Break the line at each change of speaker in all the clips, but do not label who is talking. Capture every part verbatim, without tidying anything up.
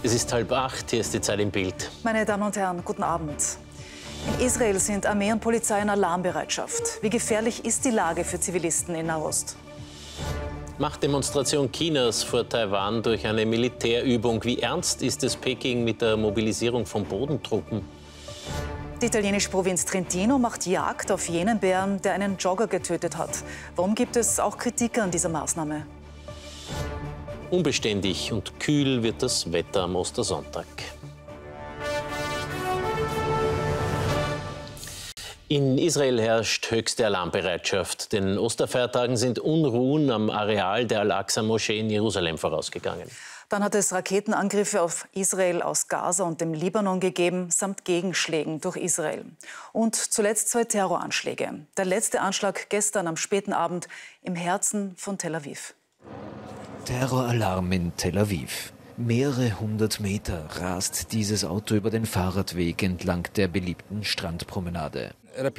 Es ist halb acht, hier ist die Zeit im Bild.
Meine Damen und Herren, guten Abend. In Israel sind Armee und Polizei in Alarmbereitschaft. Wie gefährlich ist die Lage für Zivilisten in Nahost?
Machtdemonstration Chinas vor Taiwan durch eine Militärübung. Wie ernst ist es Peking mit der Mobilisierung von Bodentruppen?
Die italienische Provinz Trentino macht Jagd auf jenen Bären, der einen Jogger getötet hat. Warum gibt es auch Kritik an dieser Maßnahme?
Unbeständig und kühl wird das Wetter am Ostersonntag. In Israel herrscht höchste Alarmbereitschaft. Den Osterfeiertagen sind Unruhen am Areal der Al-Aqsa-Moschee in Jerusalem vorausgegangen.
Dann hat es Raketenangriffe auf Israel aus Gaza und dem Libanon gegeben, samt Gegenschlägen durch Israel. Und zuletzt zwei Terroranschläge. Der letzte Anschlag gestern am späten Abend im Herzen von Tel Aviv.
Terroralarm in Tel Aviv. Mehrere hundert Meter rast dieses Auto über den Fahrradweg entlang der beliebten Strandpromenade.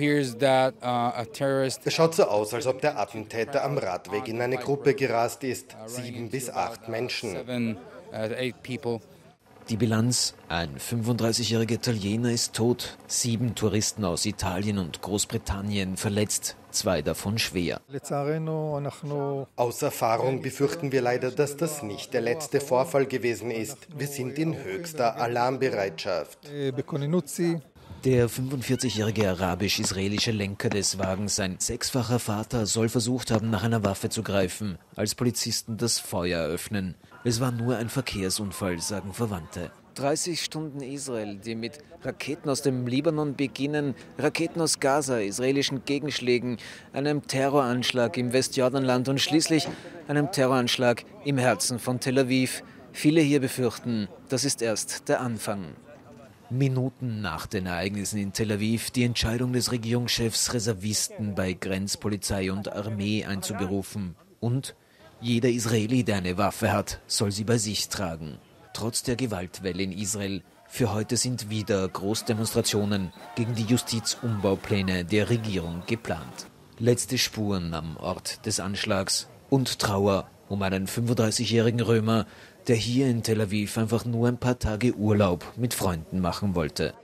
Es schaut so aus, als ob der Attentäter am Radweg in eine Gruppe gerast ist. Sieben bis acht Menschen.
Die Bilanz: Ein fünfunddreißigjähriger Italiener ist tot, sieben Touristen aus Italien und Großbritannien verletzt, zwei davon schwer.
Aus Erfahrung befürchten wir leider, dass das nicht der letzte Vorfall gewesen ist. Wir sind in höchster Alarmbereitschaft.
Der fünfundvierzigjährige arabisch-israelische Lenker des Wagens, sein sechsfacher Vater, soll versucht haben, nach einer Waffe zu greifen, als Polizisten das Feuer eröffnen. Es war nur ein Verkehrsunfall, sagen Verwandte. dreißig Stunden Israel, die mit Raketen aus dem Libanon beginnen, Raketen aus Gaza, israelischen Gegenschlägen, einem Terroranschlag im Westjordanland und schließlich einem Terroranschlag im Herzen von Tel Aviv. Viele hier befürchten, das ist erst der Anfang. Minuten nach den Ereignissen in Tel Aviv die Entscheidung des Regierungschefs, Reservisten bei Grenzpolizei und Armee einzuberufen. Und jeder Israeli, der eine Waffe hat, soll sie bei sich tragen. Trotz der Gewaltwelle in Israel, für heute sind wieder Großdemonstrationen gegen die Justizumbaupläne der Regierung geplant. Letzte Spuren am Ort des Anschlags und Trauer um einen fünfunddreißigjährigen Römer, der hier in Tel Aviv einfach nur ein paar Tage Urlaub mit Freunden machen wollte.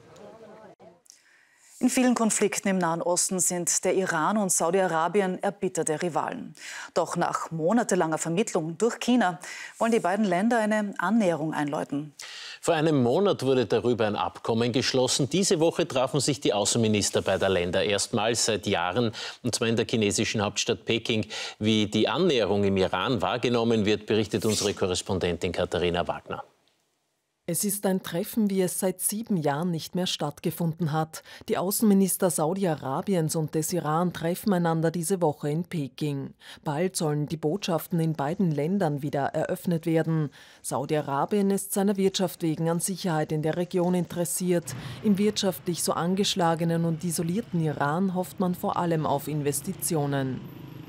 In vielen Konflikten im Nahen Osten sind der Iran und Saudi-Arabien erbitterte Rivalen. Doch nach monatelanger Vermittlung durch China wollen die beiden Länder eine Annäherung einläuten.
Vor einem Monat wurde darüber ein Abkommen geschlossen. Diese Woche trafen sich die Außenminister beider Länder erstmals seit Jahren, und zwar in der chinesischen Hauptstadt Peking. Wie die Annäherung im Iran wahrgenommen wird, berichtet unsere Korrespondentin Katharina Wagner.
Es ist ein Treffen, wie es seit sieben Jahren nicht mehr stattgefunden hat. Die Außenminister Saudi-Arabiens und des Iran treffen einander diese Woche in Peking. Bald sollen die Botschaften in beiden Ländern wieder eröffnet werden. Saudi-Arabien ist seiner Wirtschaft wegen an Sicherheit in der Region interessiert. Im wirtschaftlich so angeschlagenen und isolierten Iran hofft man vor allem auf Investitionen.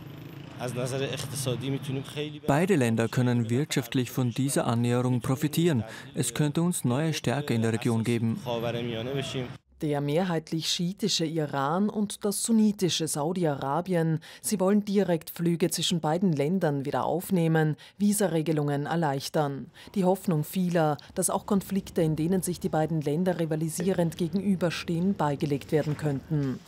Beide Länder können wirtschaftlich von dieser Annäherung profitieren. Es könnte uns neue Stärke in der Region geben.
Der mehrheitlich schiitische Iran und das sunnitische Saudi-Arabien, sie wollen Direktflüge zwischen beiden Ländern wieder aufnehmen, Visaregelungen erleichtern. Die Hoffnung vieler, dass auch Konflikte, in denen sich die beiden Länder rivalisierend gegenüberstehen, beigelegt werden könnten.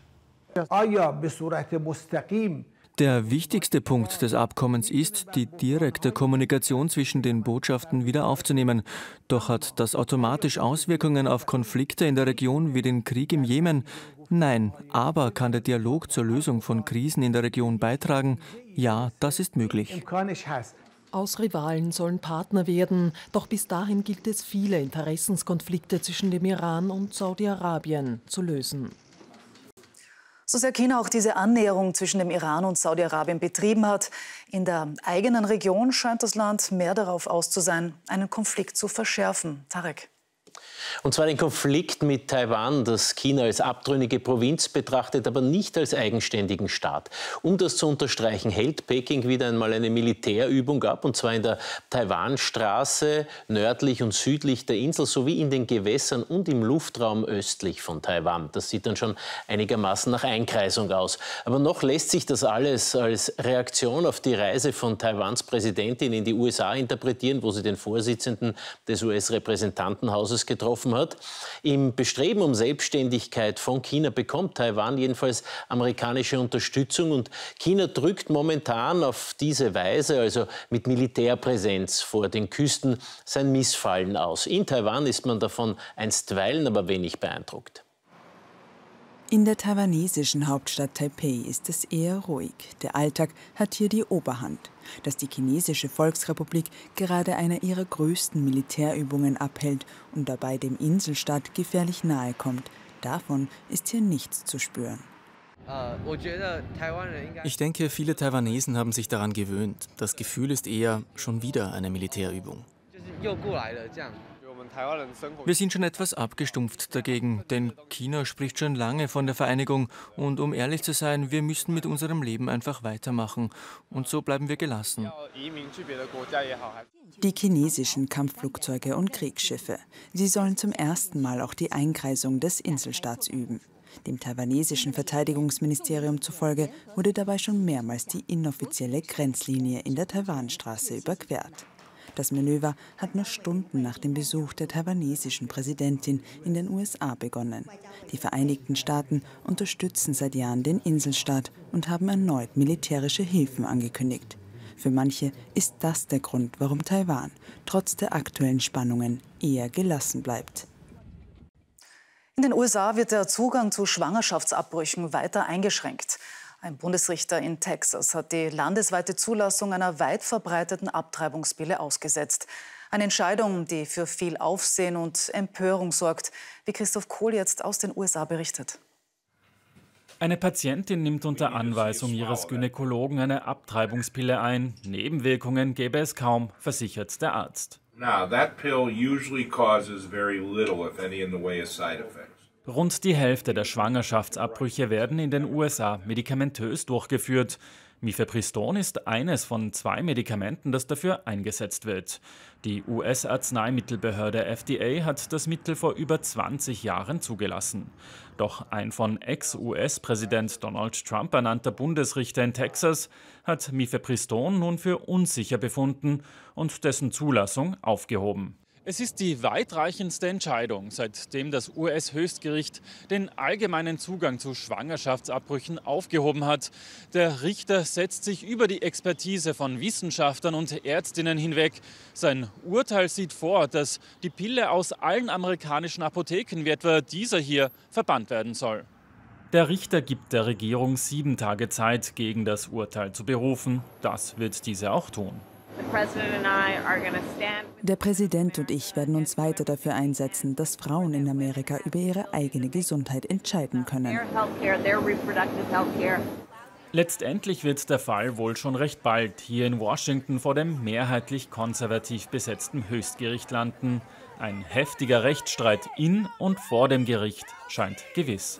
Der wichtigste Punkt des Abkommens ist, die direkte Kommunikation zwischen den Botschaften wieder aufzunehmen. Doch hat das automatisch Auswirkungen auf Konflikte in der Region wie den Krieg im Jemen? Nein, aber kann der Dialog zur Lösung von Krisen in der Region beitragen? Ja, das ist möglich.
Aus Rivalen sollen Partner werden, doch bis dahin gilt es, viele Interessenskonflikte zwischen dem Iran und Saudi-Arabien zu lösen.
So sehr China auch diese Annäherung zwischen dem Iran und Saudi-Arabien betrieben hat, in der eigenen Region scheint das Land mehr darauf aus zu sein, einen Konflikt zu verschärfen. Tarek.
Und zwar den Konflikt mit Taiwan, das China als abtrünnige Provinz betrachtet, aber nicht als eigenständigen Staat. Um das zu unterstreichen, hält Peking wieder einmal eine Militärübung ab, und zwar in der Taiwanstraße, nördlich und südlich der Insel, sowie in den Gewässern und im Luftraum östlich von Taiwan. Das sieht dann schon einigermaßen nach Einkreisung aus. Aber noch lässt sich das alles als Reaktion auf die Reise von Taiwans Präsidentin in die U S A interpretieren, wo sie den Vorsitzenden des U S-Repräsentantenhauses getroffen hat. Im Bestreben um Selbstständigkeit von China bekommt Taiwan jedenfalls amerikanische Unterstützung, und China drückt momentan auf diese Weise, also mit Militärpräsenz vor den Küsten, sein Missfallen aus. In Taiwan ist man davon einstweilen aber wenig beeindruckt.
In der taiwanesischen Hauptstadt Taipei ist es eher ruhig. Der Alltag hat hier die Oberhand. Dass die chinesische Volksrepublik gerade eine ihrer größten Militärübungen abhält und dabei dem Inselstaat gefährlich nahe kommt, davon ist hier nichts zu spüren.
Ich denke, viele Taiwanesen haben sich daran gewöhnt. Das Gefühl ist eher schon wieder eine Militärübung.
Wir sind schon etwas abgestumpft dagegen, denn China spricht schon lange von der Vereinigung. Und um ehrlich zu sein, wir müssen mit unserem Leben einfach weitermachen. Und so bleiben wir gelassen.
Die chinesischen Kampfflugzeuge und Kriegsschiffe. Sie sollen zum ersten Mal auch die Einkreisung des Inselstaats üben. Dem taiwanesischen Verteidigungsministerium zufolge wurde dabei schon mehrmals die inoffizielle Grenzlinie in der Taiwanstraße überquert. Das Manöver hat nur Stunden nach dem Besuch der taiwanesischen Präsidentin in den U S A begonnen. Die Vereinigten Staaten unterstützen seit Jahren den Inselstaat und haben erneut militärische Hilfen angekündigt. Für manche ist das der Grund, warum Taiwan trotz der aktuellen Spannungen eher gelassen bleibt.
In den U S A wird der Zugang zu Schwangerschaftsabbrüchen weiter eingeschränkt. Ein Bundesrichter in Texas hat die landesweite Zulassung einer weit verbreiteten Abtreibungspille ausgesetzt. Eine Entscheidung, die für viel Aufsehen und Empörung sorgt, wie Christoph Kohl jetzt aus den U S A berichtet.
Eine Patientin nimmt unter Anweisung ihres Gynäkologen eine Abtreibungspille ein. Nebenwirkungen gäbe es kaum, versichert der Arzt.
Now, that pill usually causes very little, if any, in the way of side effects.
Rund die Hälfte der Schwangerschaftsabbrüche werden in den U S A medikamentös durchgeführt. Mifepriston ist eines von zwei Medikamenten, das dafür eingesetzt wird. Die U S-Arzneimittelbehörde F D A hat das Mittel vor über zwanzig Jahren zugelassen. Doch ein von Ex-U S-Präsident Donald Trump ernannter Bundesrichter in Texas hat Mifepriston nun für unsicher befunden und dessen Zulassung aufgehoben. Es ist die weitreichendste Entscheidung, seitdem das U S-Höchstgericht den allgemeinen Zugang zu Schwangerschaftsabbrüchen aufgehoben hat. Der Richter setzt sich über die Expertise von Wissenschaftlern und Ärztinnen hinweg. Sein Urteil sieht vor, dass die Pille aus allen amerikanischen Apotheken, wie etwa dieser hier, verbannt werden soll. Der Richter gibt der Regierung sieben Tage Zeit, gegen das Urteil zu berufen. Das wird diese auch tun.
Der Präsident und ich werden uns weiter dafür einsetzen, dass Frauen in Amerika über ihre eigene Gesundheit entscheiden können.
Letztendlich wird der Fall wohl schon recht bald hier in Washington vor dem mehrheitlich konservativ besetzten Höchstgericht landen. Ein heftiger Rechtsstreit in und vor dem Gericht scheint gewiss.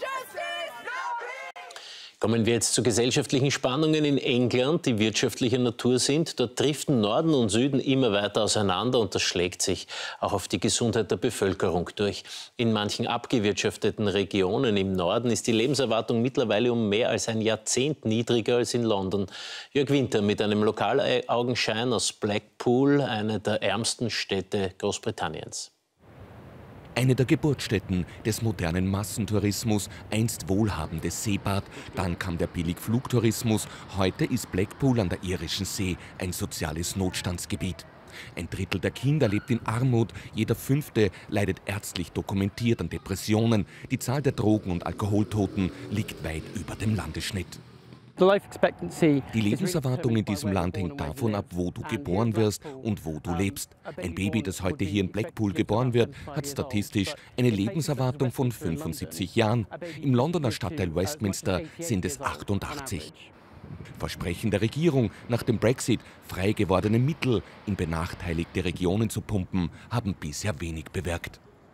Kommen wir jetzt zu gesellschaftlichen Spannungen in England, die wirtschaftlicher Natur sind. Dort driften Norden und Süden immer weiter auseinander, und das schlägt sich auch auf die Gesundheit der Bevölkerung durch. In manchen abgewirtschafteten Regionen im Norden ist die Lebenserwartung mittlerweile um mehr als ein Jahrzehnt niedriger als in London. Jörg Winter mit einem Lokalaugenschein aus Blackpool, einer der ärmsten Städte Großbritanniens.
Eine der Geburtsstätten des modernen Massentourismus, einst wohlhabendes Seebad, dann kam der Billigflugtourismus, heute ist Blackpool an der irischen See ein soziales Notstandsgebiet. Ein Drittel der Kinder lebt in Armut, jeder Fünfte leidet ärztlich dokumentiert an Depressionen, die Zahl der Drogen- und Alkoholtoten liegt weit über dem Landesschnitt. Die Lebenserwartung in diesem Land hängt davon ab, wo du geboren wirst und wo du lebst. Ein Baby, das heute hier in Blackpool geboren wird, hat statistisch eine Lebenserwartung von fünfundsiebzig Jahren. Im Londoner Stadtteil Westminster sind es achtundachtzig. Versprechen der Regierung, nach dem Brexit frei gewordene Mittel in benachteiligte Regionen zu pumpen, haben bisher wenig bewirkt.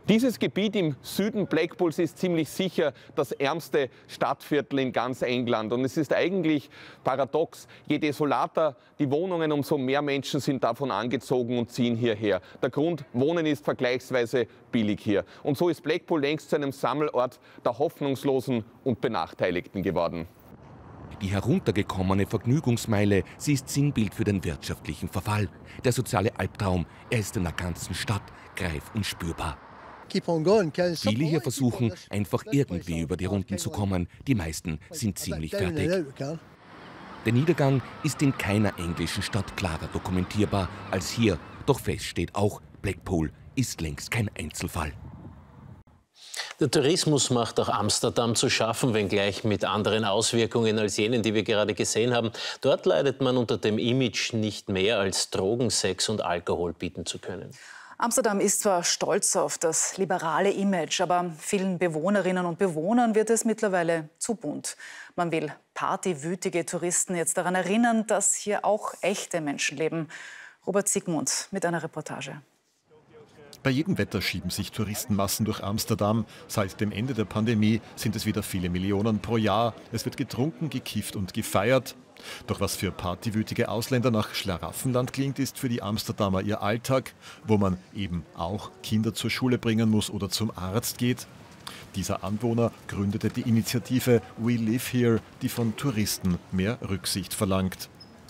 Dieses Gebiet im Süden Blackpools ist ziemlich sicher das ärmste Stadtviertel in ganz England. Und es ist eigentlich paradox. Je desolater die Wohnungen, umso mehr Menschen sind davon angezogen und ziehen hierher. Der Grund, Wohnen ist vergleichsweise billig hier. Und so ist Blackpool längst zu einem Sammelort der Hoffnungslosen und Benachteiligten geworden. Die heruntergekommene Vergnügungsmeile, sie ist Sinnbild für den wirtschaftlichen Verfall. Der soziale Albtraum, er ist in der ganzen Stadt greif- und spürbar. Viele hier versuchen, einfach irgendwie über die Runden zu kommen. Die meisten sind ziemlich fertig. Der Niedergang ist in keiner englischen Stadt klarer dokumentierbar als hier. Doch fest steht auch, Blackpool ist längst kein Einzelfall.
Der Tourismus macht auch Amsterdam zu schaffen, wenngleich mit anderen Auswirkungen als jenen, die wir gerade gesehen haben. Dort leidet man unter dem Image, nicht mehr als Drogen, Sex und Alkohol bieten zu können.
Amsterdam ist zwar stolz auf das liberale Image, aber vielen Bewohnerinnen und Bewohnern wird es mittlerweile zu bunt. Man will partywütige Touristen jetzt daran erinnern, dass hier auch echte Menschen leben. Robert Siegmund mit einer Reportage.
Bei jedem Wetter schieben sich Touristenmassen durch Amsterdam. Seit dem Ende der Pandemie sind es wieder viele Millionen pro Jahr. Es wird getrunken, gekifft und gefeiert. Doch was für partywütige Ausländer nach Schlaraffenland klingt, ist für die Amsterdamer ihr Alltag, wo man eben auch Kinder zur Schule bringen muss oder zum Arzt geht. Dieser Anwohner gründete die Initiative We Live Here, die von Touristen mehr Rücksicht verlangt.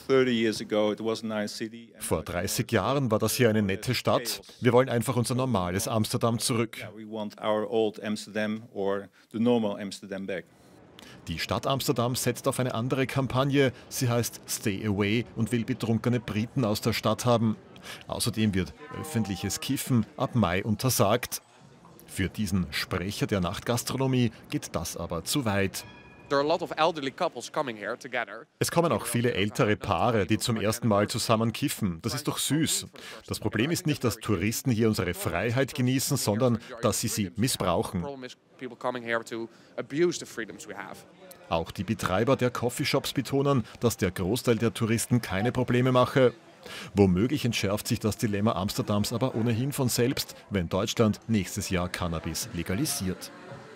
Vor dreißig Jahren war das hier eine nette Stadt. Wir wollen einfach unser normales Amsterdam zurück. Die Stadt Amsterdam setzt auf eine andere Kampagne. Sie heißt Stay Away und will betrunkene Briten aus der Stadt haben. Außerdem wird öffentliches Kiffen ab Mai untersagt. Für diesen Sprecher der Nachtgastronomie geht das aber zu weit. Es kommen auch viele ältere Paare, die zum ersten Mal zusammen kiffen. Das ist doch süß. Das Problem ist nicht, dass Touristen hier unsere Freiheit genießen, sondern dass sie sie missbrauchen. Auch die Betreiber der Coffeeshops betonen, dass der Großteil der Touristen keine Probleme mache. Womöglich entschärft sich das Dilemma Amsterdams aber ohnehin von selbst, wenn Deutschland nächstes Jahr Cannabis legalisiert.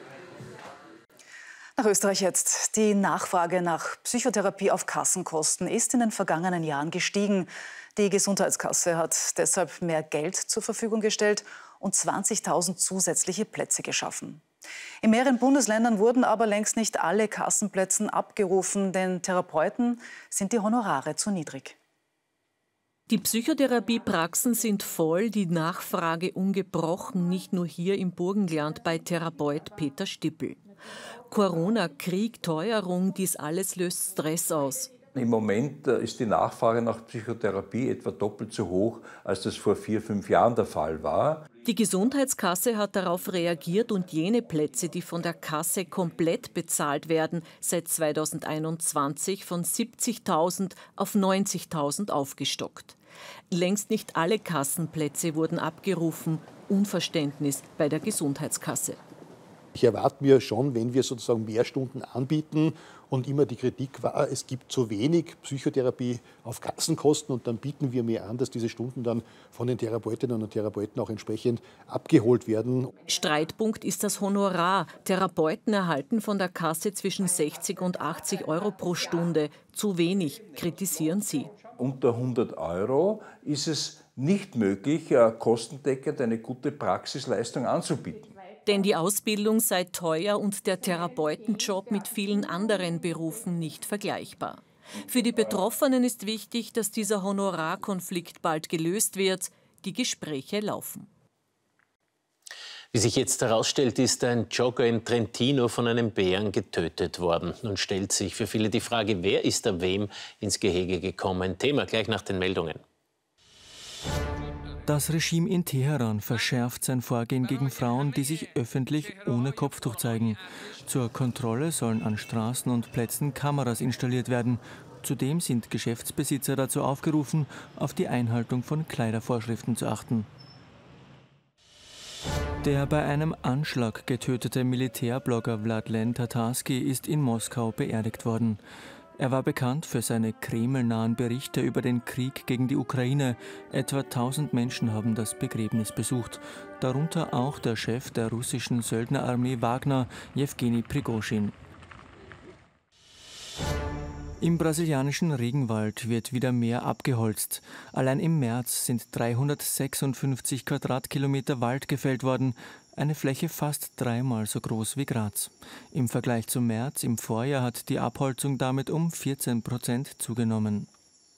Nach Österreich jetzt. Die Nachfrage nach Psychotherapie auf Kassenkosten ist in den vergangenen Jahren gestiegen. Die Gesundheitskasse hat deshalb mehr Geld zur Verfügung gestellt und zwanzigtausend zusätzliche Plätze geschaffen. In mehreren Bundesländern wurden aber längst nicht alle Kassenplätze abgerufen. Den Therapeuten sind die Honorare zu niedrig.
Die Psychotherapiepraxen sind voll, die Nachfrage ungebrochen, nicht nur hier im Burgenland bei Therapeut Peter Stippel. Corona, Krieg, Teuerung, dies alles löst Stress aus.
Im Moment ist die Nachfrage nach Psychotherapie etwa doppelt so hoch, als das vor vier, fünf Jahren der Fall war.
Die Gesundheitskasse hat darauf reagiert und jene Plätze, die von der Kasse komplett bezahlt werden, seit zweitausendeinundzwanzig von siebzigtausend auf neunzigtausend aufgestockt. Längst nicht alle Kassenplätze wurden abgerufen. Unverständnis bei der Gesundheitskasse.
Ich erwarte mir schon, wenn wir sozusagen mehr Stunden anbieten und immer die Kritik war, es gibt zu wenig Psychotherapie auf Kassenkosten und dann bieten wir mehr an, dass diese Stunden dann von den Therapeutinnen und Therapeuten auch entsprechend abgeholt werden.
Streitpunkt ist das Honorar. Therapeuten erhalten von der Kasse zwischen sechzig und achtzig Euro pro Stunde. Zu wenig, kritisieren sie.
Unter hundert Euro ist es nicht möglich, kostendeckend eine gute Praxisleistung anzubieten.
Denn die Ausbildung sei teuer und der Therapeutenjob mit vielen anderen Berufen nicht vergleichbar. Für die Betroffenen ist wichtig, dass dieser Honorarkonflikt bald gelöst wird. Die Gespräche laufen.
Wie sich jetzt herausstellt, ist ein Jogger in Trentino von einem Bären getötet worden. Nun stellt sich für viele die Frage, wer ist da wem ins Gehege gekommen? Thema gleich nach den Meldungen.
Das Regime in Teheran verschärft sein Vorgehen gegen Frauen, die sich öffentlich ohne Kopftuch zeigen. Zur Kontrolle sollen an Straßen und Plätzen Kameras installiert werden. Zudem sind Geschäftsbesitzer dazu aufgerufen, auf die Einhaltung von Kleidervorschriften zu achten. Der bei einem Anschlag getötete Militärblogger Wladlen Tatarski ist in Moskau beerdigt worden. Er war bekannt für seine kremlnahen Berichte über den Krieg gegen die Ukraine. Etwa tausend Menschen haben das Begräbnis besucht, darunter auch der Chef der russischen Söldnerarmee Wagner, Jewgeni Prigoschin. Im brasilianischen Regenwald wird wieder mehr abgeholzt. Allein im März sind dreihundertsechsundfünfzig Quadratkilometer Wald gefällt worden, eine Fläche fast dreimal so groß wie Graz. Im Vergleich zum März im Vorjahr hat die Abholzung damit um vierzehn Prozent zugenommen.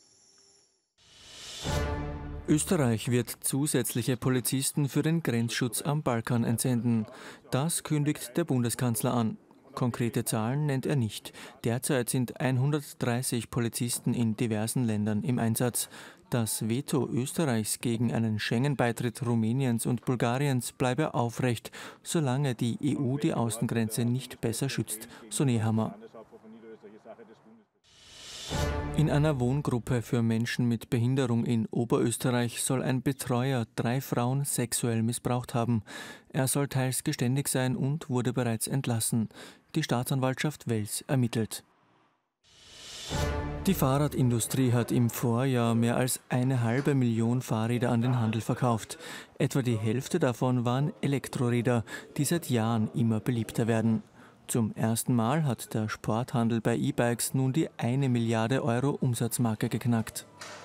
Österreich wird zusätzliche Polizisten für den Grenzschutz am Balkan entsenden. Das kündigt der Bundeskanzler an. Konkrete Zahlen nennt er nicht. Derzeit sind hundertdreißig Polizisten in diversen Ländern im Einsatz. Das Veto Österreichs gegen einen Schengen-Beitritt Rumäniens und Bulgariens bleibe aufrecht, solange die E U die Außengrenze nicht besser schützt, so Nehammer. In einer Wohngruppe für Menschen mit Behinderung in Oberösterreich soll ein Betreuer drei Frauen sexuell missbraucht haben. Er soll teils geständig sein und wurde bereits entlassen. Die Staatsanwaltschaft Wels ermittelt. Die Fahrradindustrie hat im Vorjahr mehr als eine halbe Million Fahrräder an den Handel verkauft. Etwa die Hälfte davon waren Elektroräder, die seit Jahren immer beliebter werden. Zum ersten Mal hat der Sporthandel bei E-Bikes nun die eine Milliarde Euro Umsatzmarke geknackt.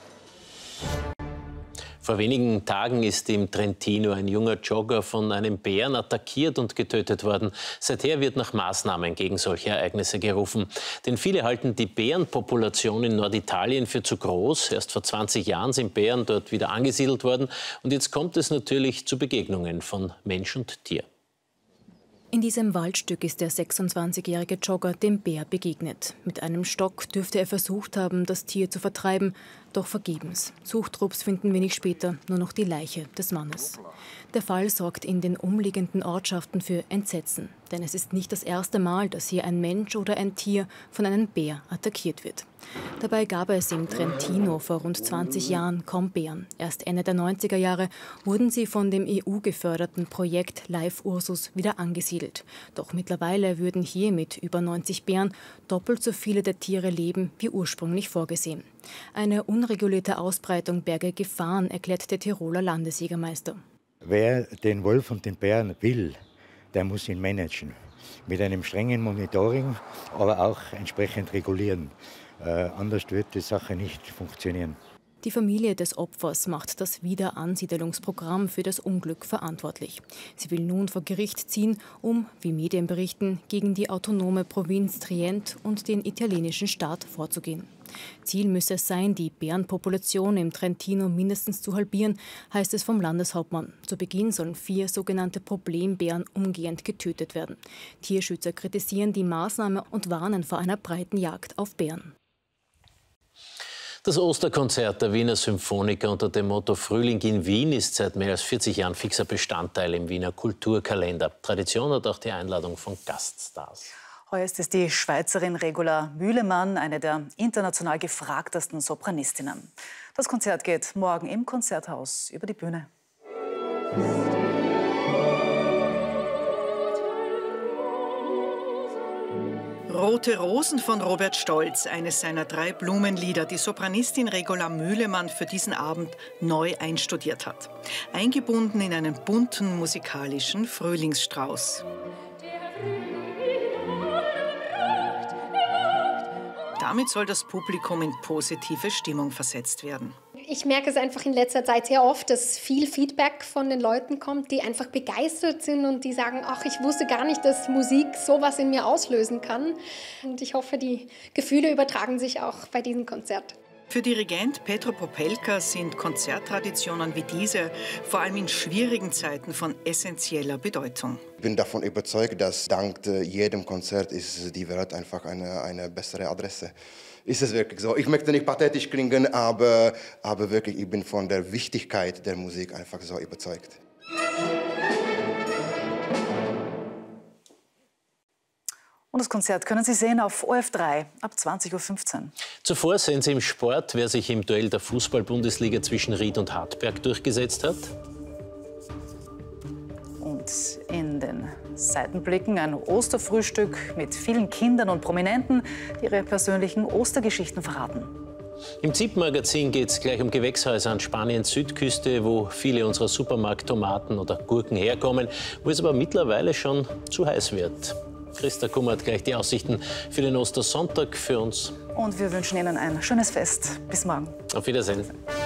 Vor wenigen Tagen ist im Trentino ein junger Jogger von einem Bären attackiert und getötet worden. Seither wird nach Maßnahmen gegen solche Ereignisse gerufen. Denn viele halten die Bärenpopulation in Norditalien für zu groß. Erst vor zwanzig Jahren sind Bären dort wieder angesiedelt worden. Und jetzt kommt es natürlich zu Begegnungen von Mensch und Tier.
In diesem Waldstück ist der sechsundzwanzigjährige Jogger dem Bär begegnet. Mit einem Stock dürfte er versucht haben, das Tier zu vertreiben, doch vergebens. Suchtrupps finden wenig später nur noch die Leiche des Mannes. Der Fall sorgt in den umliegenden Ortschaften für Entsetzen. Denn es ist nicht das erste Mal, dass hier ein Mensch oder ein Tier von einem Bär attackiert wird. Dabei gab es im Trentino vor rund zwanzig Jahren kaum Bären. Erst Ende der neunziger Jahre wurden sie von dem E U-geförderten Projekt Live Ursus wieder angesiedelt. Doch mittlerweile würden hier mit über neunzig Bären doppelt so viele der Tiere leben wie ursprünglich vorgesehen. Eine unregulierte Ausbreitung berge Gefahren, erklärt der Tiroler Landesjägermeister.
Wer den Wolf und den Bären will, der muss ihn managen. Mit einem strengen Monitoring, aber auch entsprechend regulieren. Äh, anders wird die Sache nicht funktionieren.
Die Familie des Opfers macht das Wiederansiedelungsprogramm für das Unglück verantwortlich. Sie will nun vor Gericht ziehen, um, wie Medien berichten, gegen die autonome Provinz Trient und den italienischen Staat vorzugehen. Ziel müsse es sein, die Bärenpopulation im Trentino mindestens zu halbieren, heißt es vom Landeshauptmann. Zu Beginn sollen vier sogenannte Problembären umgehend getötet werden. Tierschützer kritisieren die Maßnahme und warnen vor einer breiten Jagd auf Bären.
Das Osterkonzert der Wiener Symphoniker unter dem Motto Frühling in Wien ist seit mehr als vierzig Jahren fixer Bestandteil im Wiener Kulturkalender. Tradition hat auch die Einladung von Gaststars.
Heuer ist es die Schweizerin Regula Mühlemann, eine der international gefragtesten Sopranistinnen. Das Konzert geht morgen im Konzerthaus über die Bühne.
Rote Rosen von Robert Stolz, eines seiner drei Blumenlieder, die Sopranistin Regula Mühlemann für diesen Abend neu einstudiert hat. Eingebunden in einen bunten musikalischen Frühlingsstrauß. Damit soll das Publikum in positive Stimmung versetzt werden.
Ich merke es einfach in letzter Zeit sehr oft, dass viel Feedback von den Leuten kommt, die einfach begeistert sind und die sagen, ach, ich wusste gar nicht, dass Musik sowas in mir auslösen kann. Und ich hoffe, die Gefühle übertragen sich auch bei diesem Konzert.
Für Dirigent Petro Popelka sind Konzerttraditionen wie diese vor allem in schwierigen Zeiten von essentieller Bedeutung.
Ich bin davon überzeugt, dass dank jedem Konzert ist die Welt einfach eine, eine bessere Adresse. Ist es wirklich so? Ich möchte nicht pathetisch klingen, aber, aber wirklich, ich bin von der Wichtigkeit der Musik einfach so überzeugt.
Und das Konzert können Sie sehen auf O R F drei ab zwanzig Uhr fünfzehn.
Zuvor sehen Sie im Sport, wer sich im Duell der Fußball-Bundesliga zwischen Ried und Hartberg durchgesetzt hat.
Und Und in den Seitenblicken ein Osterfrühstück mit vielen Kindern und Prominenten, die ihre persönlichen Ostergeschichten verraten.
Im Z I P-Magazin geht es gleich um Gewächshäuser an Spaniens Südküste, wo viele unserer Supermarkttomaten oder Gurken herkommen, wo es aber mittlerweile schon zu heiß wird. Christa Kummer hat gleich die Aussichten für den Ostersonntag für uns.
Und wir wünschen Ihnen ein schönes Fest. Bis morgen.
Auf Wiedersehen.